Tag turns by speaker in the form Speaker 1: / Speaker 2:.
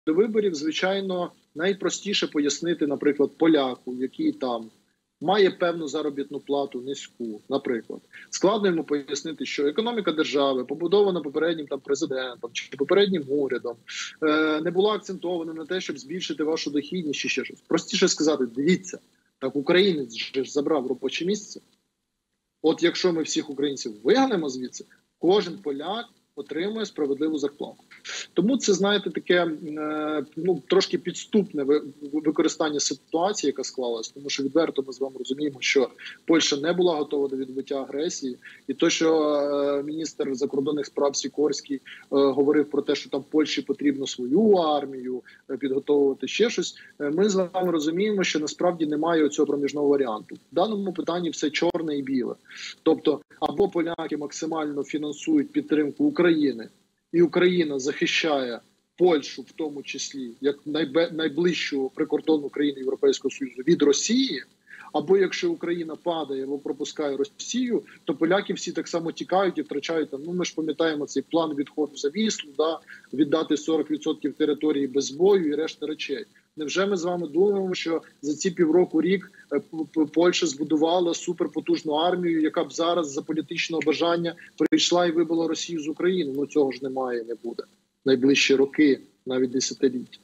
Speaker 1: до виборів, звичайно, найпростіше пояснити, наприклад, поляку, який там має певну заробітну плату низьку, наприклад. Складно йому пояснити, що економіка держави, побудована попереднім там президентом чи попереднім урядом, не була акцентована на те, щоб збільшити вашу дохідність чи ще щось. Простіше сказати, дивіться, так українець же ж забрав робоче місце. От якщо ми всіх українців виганемо звідси, кожен поляк отримує справедливу зарплату. Тому це, знаєте, таке трошки підступне використання ситуації, яка склалась, тому що відверто ми з вами розуміємо, що Польща не була готова до відбиття агресії, і то, що міністр закордонних справ Сікорський говорив про те, що там Польщі потрібно свою армію підготовувати, ще щось, ми з вами розуміємо, що насправді немає цього проміжного варіанту. В даному питанні все чорне і біле. Тобто, або поляки максимально фінансують підтримку України, і Україна захищає Польщу, в тому числі, як найближчу прикордонну країну Європейського Союзу від Росії, або якщо Україна падає або пропускає Росію, то поляки всі так само тікають і втрачають, ми ж пам'ятаємо цей план відходу за Віслу, віддати 40% території без бою і решта речей. Невже ми з вами думаємо, що за ці півроку-рік Польща збудувала суперпотужну армію, яка б зараз за політичного бажання прийшла і вибила Росію з України? Цього ж немає і не буде. Найближчі роки, навіть десятиліття.